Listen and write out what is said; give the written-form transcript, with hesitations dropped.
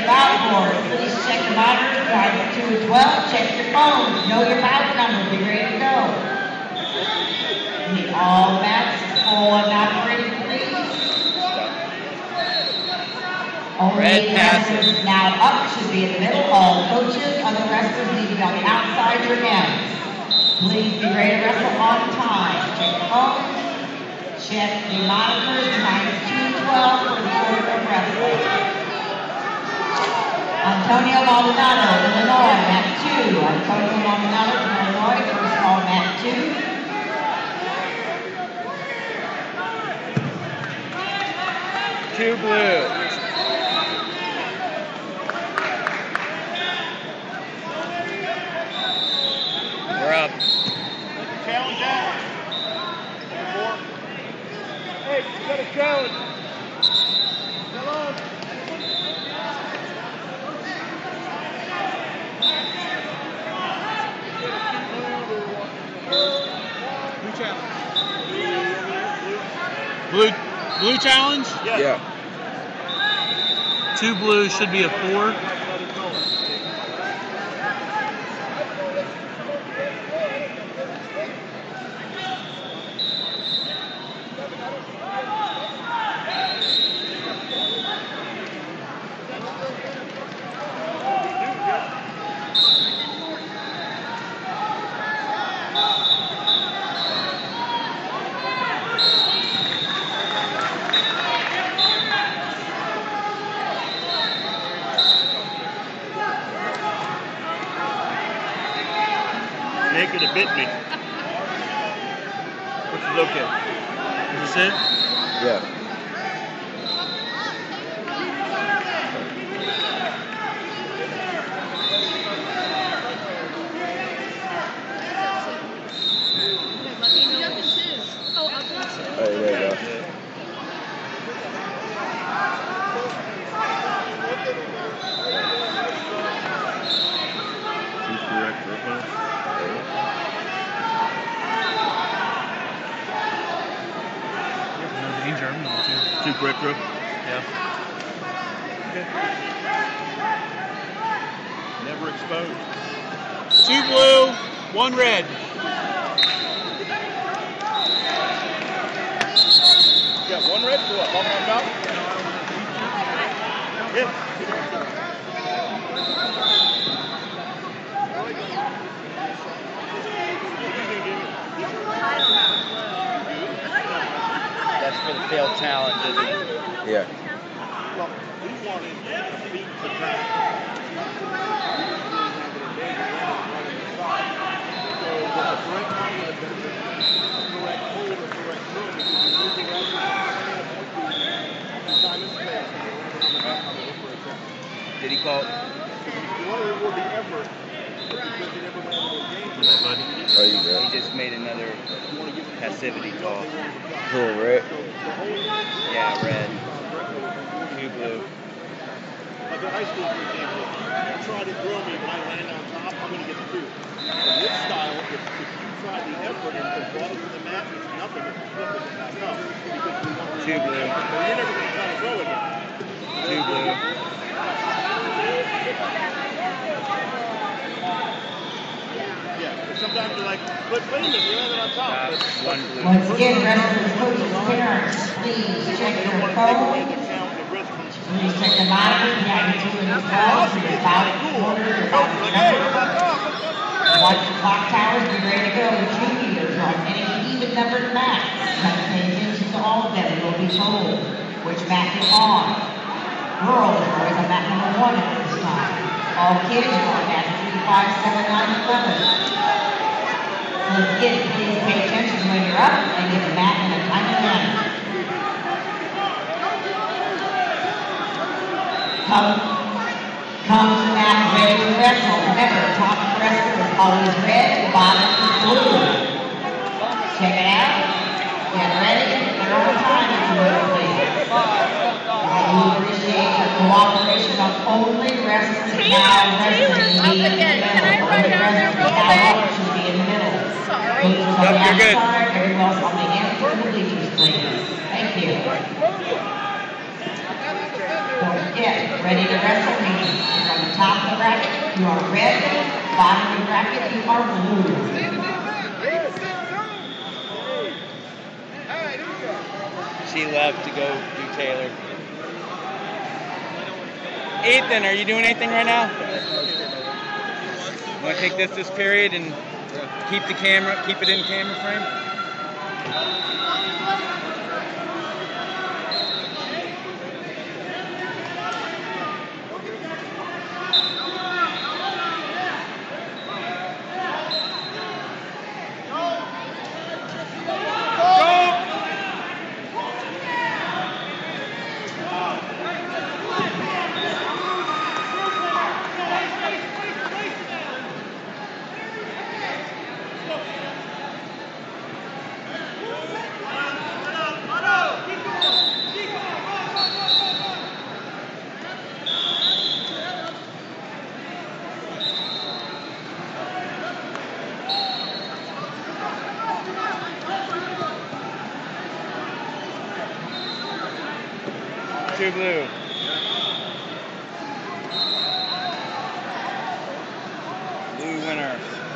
bout board. Please check your monitors, drive 2 to 12, check your phones, know your bout number, be ready to go. Need all mats full and operating, please. Only wrestlers now up should be in the middle. All coaches, other wrestlers need to be on the outside your ends. Please be ready to wrestle on time. Check your phones. Check the monitors, times 2 to 12 for the order of wrestling. Antonio Maldonado, Illinois, mat 2. Antonio Maldonado from Illinois, first call, mat 2. Two blue. We're up. Challenge out. Hey, you got a challenge. Hello. Blue challenge. Blue challenge? Yeah. 2 blue should be a 4. Naked it bit me. Which is okay. Is this it? Yeah. Oh, there you go. Two correct, bro? Yeah. Okay. Never exposed. 2 blue, 1 red. You got 1 red for what? Long on top? Yeah. That's for the failed challenge, isn't it? Yeah. Well, we wanted to beat the track. So the correct time would have been the correct hold or correct throw because you move the right time is fast and you run on the back on the hook for a second. Did he call? You want to reward the effort because you never went into those games. Oh, you go. He just made another passivity call. Cool, red? Yeah, red. 2 blue. Like in high school, for example, you try to drill me when I land on top, I'm going to get 2. In this style, if you try the effort and brought it to the mat, it's nothing. It's flipping it back up. Because we want to 2 blue. So you're never going to try to throw again. 2 blue. Yeah, sometimes you're like, but wait a minute, you landed on top. 1 blue. Once again, wrestlers, coaches, parents, please check your phones. Please check the monitors, behind 2 and 12, for your bout order, your bout number. Watch the clock towers, be ready to go. The cheerleaders are on any even numbered mats. You have to pay attention to all of them. You will be told which mat you're on. Girls are always on mat number 1 at this time. All kids are on mat 3, 5, 7, 9, 11. Once again, please pay attention when you're up and get the mat in a timely manner. Come to the mat ready to wrestle. Remember, top wrestler is always red, bottom is blue. Check it out. Get ready. They're on time if you will, please. We appreciate your cooperation on only wrestling now wrestling Taylor's up again. Can I run down there real quick? Should be in the middle. Sorry. Coaches on the outside, everyone else on the ends of the bleachers, please. Thank you. Don't forget, ready to wrestle means you're on the top of the bracket, you are red, bottom of the bracket, you are blue. She left to go do Taylor. Ethan, are you doing anything right now? Want to take this period and keep it in camera frame? Two blue. Blue winner.